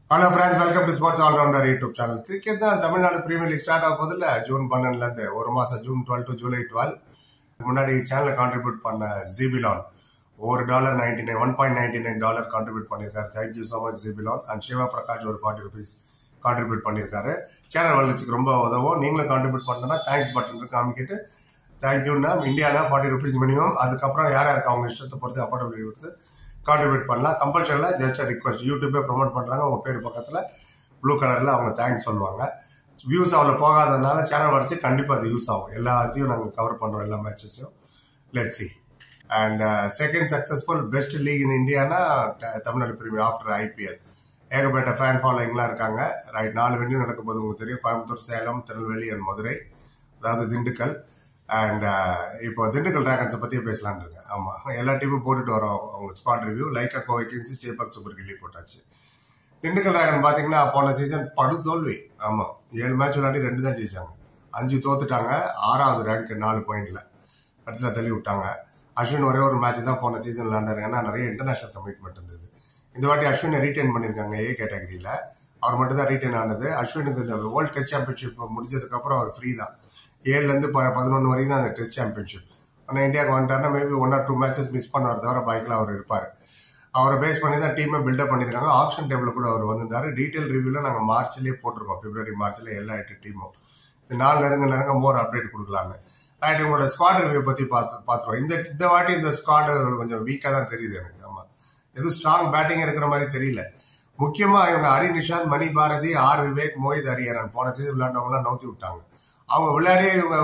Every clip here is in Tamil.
Hello friends, welcome to Sports All Rounder YouTube channel. Cricket தான் தமிழ்நாடு பிரீமியர் லீக் ஸ்டார்ட் ஆக போதில்ல ஜூன் 12ல இருந்து ஒரு மாசம் ஜூன் 12 to ஜூலை 12 முன்னாடி சேனலை கான்ட்ரிபியூட் பண்ண ஜிபிலான் $1.99 கான்ட்ரிபியூட் பண்ணிருக்காரு. தேங்க்யூ ஸோ மச் ஜிபிலான். அண்ட் சிவா பிரகாஷ் ஒரு ₹40 கான்ட்ரிபியூட் பண்ணிருக்காரு. சேனல் வளர்ச்சிக்கு ரொம்ப உதவும். நீங்களும் கான்ட்ரிபியூட் பண்ணா தேங்க்ஸ் பட்டன் காமிக்கிட்டு தேங்க்யூன்னா இந்தியானா ₹40 மினிமம். அதுக்கப்புறம் யாருக்கு அவங்க இஷ்டத்தை பொறுத்து அஃபோர்டபிலிட்டி கொடுத்து கான்ட்ரிபியூட் பண்ணலாம். கம்பல்சரியில் ஜஸ்ட் ரிக்வஸ்ட். யூடியூப்பே ப்ரொமோட் பண்ணுறாங்க, உங்கள் பேர் பக்கத்தில் ப்ளூ கலரில் அவங்க தேங்க்ஸ் சொல்லுவாங்க. வியூஸ் அவ்வளோ போகாததுனால சேனல் வரைச்சி கண்டிப்பாக அது யூஸ் ஆகும். எல்லாத்தையும் நாங்கள் கவர் பண்ணுறோம், எல்லா மேட்சஸையும். Let's see. And second successful best league in இந்தியானா தமிழ்நாடு பிரீமியர் ஆஃப்டர் ஐபிஎல். ஏகப்பட்ட ஃபேன் ஃபாலோயிங்லாம் இருக்காங்க. ரைட், 4 வென்யூ நடக்கும் போது உங்களுக்கு தெரியும். கோயம்புத்தூர், சேலம், திருநெல்வேலி அண்ட் மதுரை, அதாவது திண்டுக்கல். அண்ட் இப்போ திண்டுக்கல் டிராகன்ஸை பற்றியே பேசலான்னு இருக்கேன். ஆமாம், எல்லா டீமும் போட்டுட்டு வரோம் அவங்க squad review. Lyca Kovai kings, Chepauk super கில்லி போட்டாச்சு. திண்டுக்கல் டிராகன் பார்த்தீங்கன்னா போன சீசன் படு தோல்வி. ஆமாம், 7 மேட்ச் விளையாடி 2 தான் ஜெயிச்சாங்க. 5 தோத்துட்டாங்க. 6வது ரேங்க் 4 பாயிண்ட்ல இடத்துல தள்ளி விட்டாங்க. அஸ்வின் ஒரே ஒரு மேட்ச் தான் போன சீசன் விளையாண்டாரு. ஏன்னா நிறைய இன்டர்நேஷனல் கமிட்மெண்ட் இருந்தது. இந்த வாட்டி அஸ்வினை ரீட்டைன் பண்ணியிருக்காங்க ஏ கேட்டகரியில். அவர் மட்டும் தான் ரீட்டைன் ஆனது. அஸ்வினுக்கு இந்த வேர்ல்டு டெஸ்ட் சாம்பியன்ஷிப் முடிஞ்சதுக்கப்புறம் அவர் ஃப்ரீ தான். 7லேருந்து 11 வரைக்கும் தான் அந்த டெஸ்ட் சாம்பியன்ஷிப். ஆனால் இந்தியாவுக்கு வந்துட்டாருன்னா மேபி 1 or 2 மேட்சஸ் மிஸ் பண்ணுவார் தவிர பைக்கில் அவர் இருப்பார். அவரை பேஸ் பண்ணி தான் டீமை பில்டப் பண்ணியிருக்காங்க. ஆப்ஷன் டேபிள் கூட அவர் வந்திருந்தாரு. டீட்டெயில் ரிவ்யூவில் நாங்கள் மார்ச்லேயே போட்டிருக்கோம். பிப்ரவரி மார்ச்சில் எல்லா 8 டீமும். இந்த 4 நெருங்க மோர் அப்டேட் கொடுக்கலான்னு. ரைட், உங்களோட ஸ்குவாட் ரிவ்யூ பற்றி பார்த்துருவோம். இந்த வாட்டி இந்த ஸ்குவாட் கொஞ்சம் வீக்காக தான் தெரியுது எனக்கு. ஆமாம், எதுவும் ஸ்ட்ராங் பேட்டிங் இருக்கிற மாதிரி தெரியல. முக்கியமாக இவங்க ஹரி நிஷாந்த், மணி பாரதி, விவேக், மோஹித் ஹரிஹரன் போன சீசன் விளையாண்டவங்களாம் நவுத்தி விட்டாங்க. அவங்க விளையாடியே இவங்க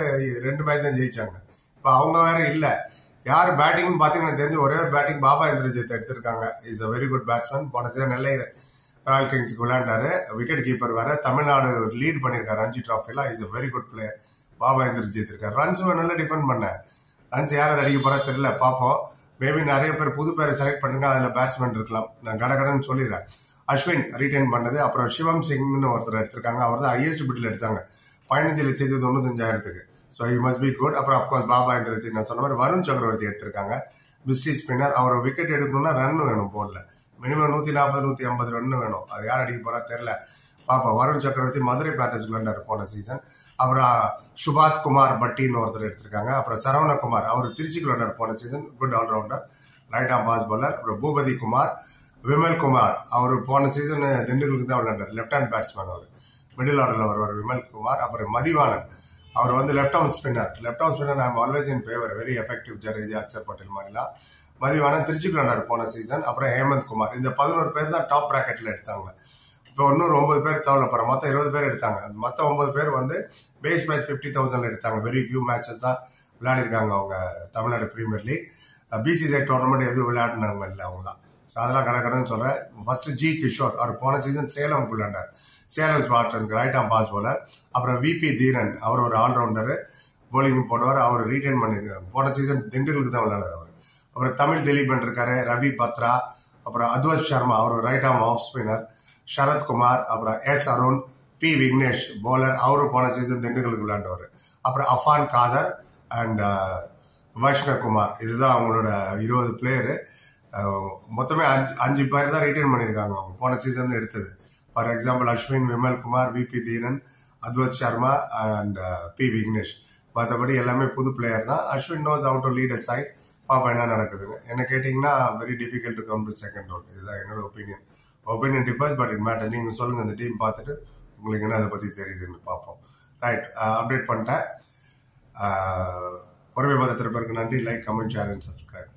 2 மேட்ச் தான் ஜெயிச்சாங்க. இப்போ அவங்க வேற இல்லை. யார் பேட்டிங்னு பார்த்தீங்கன்னா தெரிஞ்சு ஒரே ஒரு பேட்டிங் பாபா இந்திரஜித் எடுத்திருக்காங்க. Is a very good batsman. போன சீசன் நெல்லை ராயல் கிங்ஸ்க்கு விளையாண்டாரு. விக்கெட் கீப்பர் வேற. தமிழ்நாடு லீட் பண்ணியிருக்காரு ரஞ்சி டிராஃபிலாம். Is a very good player. Baba Indrajith இருக்காரு. ரன்ஸ் நல்லா டிஃபெண்ட் பண்ண. ரன்ஸ் யாரும் அடிக்க போறா தெரியல, பார்ப்போம். மேபி நிறைய பேர் புது பேரை செலக்ட் பண்ணுங்க, அதில் பேட்ஸ்மேன் இருக்கலாம். நான் கடகடன்னு சொல்லிடுறேன். அஸ்வின் ரீட்டைன் பண்ணது. அப்புறம் சிவம் சிங்னு ஒருத்தர் எடுத்திருக்காங்க. அவர் தான் ஹையஸ்ட் பிட்டில் எடுத்தாங்க, 15,95,000. So he must be good. அப்புறம் அப்கோர்ஸ் பாபா இந்திரஜித் நான் சொன்ன மாதிரி வருண் சக்கரவர்த்தி எடுத்திருக்காங்க. Mystery spinner. அவர் விக்கெட் எடுக்கணும்னா ரன் வேணும் போர்டில். மினிமம் 140-150 ரன் வேணும். அது யார் அடிக்க போறா தெரியல, பாப்பா. வருண் சக்கரவர்த்தி மதுரை பிளாட்டர்ஸ் விளையாண்டார் போன சீசன். அப்புறம் சுபாத் குமார் பட்டின்னு ஒருத்தர் எடுத்திருக்காங்க. அப்புறம் சரவணகுமார், அவர் திருச்சிக்கு விளையாண்டார் போன season. Good allrounder, right arm fast bowler. அப்புறம் பூபதி குமார், விமல் குமார், அவர் போன சீசன் திண்டுக்கலுக்கு தான் விளையாண்டார். Left hand batsman. அவர் மிடில் ஆர்டர்ல வருவார். விமல் குமார். அப்புறம் மதிவானன், அவர் left arm spinner. Left arm spinner I am always in favour. Very effective. Jadeja, Axar Patel மாதிரிலாம். மதிவானன் திருச்சிக்கு விளையாண்டார் போன சீசன். அப்புறம் ஹேமந்த் குமார். இந்த 11 பேர் தான் டாப் பிராக்கெட்ல எடுத்தாங்க. இப்போ இன்னொரு 9 பேர் தேவைப்படுற மொத்தம் 20 பேர் எடுத்தாங்க. மொத்த 9 பேர் பேஸ் மேட்ச் 50,000 எடுத்தாங்க. வெரி ஃபியூ மேட்சஸ் தான் விளையாடிருக்காங்க அவங்க Tamil Nadu premier league. BCCI tournament எதுவும் விளையாடினவங்க இல்லை அவங்க தான். ஸோ அதெல்லாம் கடற்கடன்னு சொல்றேன். ஃபர்ஸ்ட் ஜி கிஷோர், அவர் போன சீசன் சேலம் விளையாண்டார். சேலம் பாட்டனுக்கு ரைட் ஆம் பாஸ் போலர். அப்புறம் விபி தீரன், அவர் ஒரு ஆல்ரவுண்டரு, போலிங் போடுவார். அவர் ரீட்டைன் பண்ணிருக்காரு. போன சீசன் திண்டுக்கலுக்கு தான் விளையாடார் அவர். அப்புறம் தமிழ் திலீபன் இருக்காரு, ரவி பத்ரா, அப்புறம் அத்வத் சர்மா, அவர் right arm off spinner, Sarathkumar, அப்புறம் அருண், விக்னேஷ் போலர், அவரு போன சீசன் திண்டுக்கலுக்கு விளையாண்டவர். அப்புறம் அஃபான் காதர் அண்ட் வைஷ்ணகுமார். இதுதான் அவங்களோட 20 பிளேயரு. மொத்தமே 5 பேர் தான் ரீட்டைன் பண்ணியிருக்காங்க அவங்க போன சீசன் எடுத்தது. For example Ashwin, Vimal Kumar, VP Theeran, Adwath Sharma and Vignesh. மற்றபடி எல்லாமே புது பிளேயர் தான். Ashwin knows out to lead a side. பாப்பா என்ன நடக்குதுங்க. என்ன கேட்டிங்கன்னா very difficult to come to second round. இதுதான் என்னோட opinion. Opinion differs, but it matter. நீங்கள் சொல்லுங்கள், இந்த டீம் பார்த்துட்டு உங்களுக்கு என்ன அதை பற்றி தெரியுதுன்னு பார்ப்போம். ரைட், அப்டேட் பண்ணிட்டேன். பொறுமை பார்த்த பேருக்கு நன்றி. Like, comment, share and subscribe.